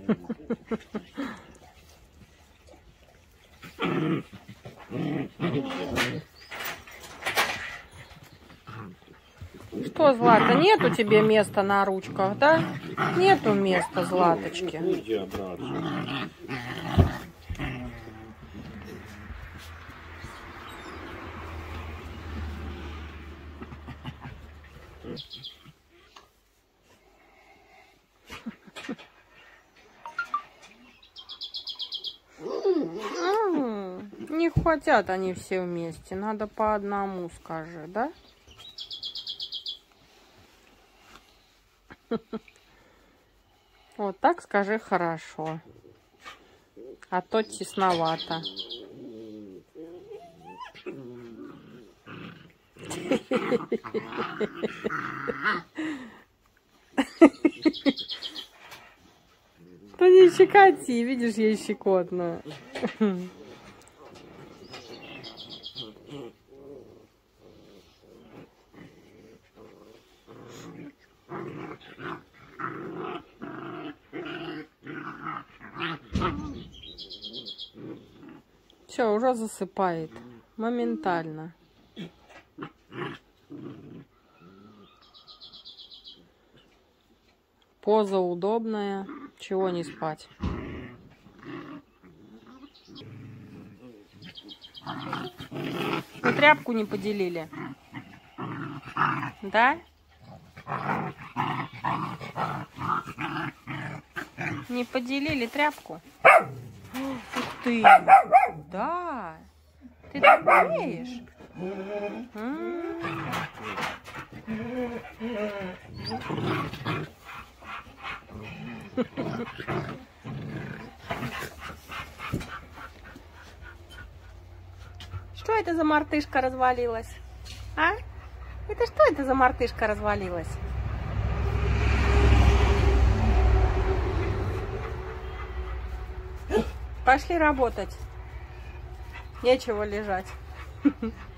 Что, Злата, нету тебе места на ручках, да? Нету места, Златочки. Иди обратно. Не хотят они все вместе, надо по одному, скажи, да? Вот так скажи хорошо, а то тесновато. То не щекоти, видишь, ей щекотно. Все, уже засыпает. Моментально. Поза удобная. Чего не спать? Вы тряпку не поделили? Да? Не поделили тряпку? Ух ты! Да! Ты так умеешь? Что это за мартышка развалилась? А? Это что это за мартышка развалилась? Пошли работать. Нечего лежать.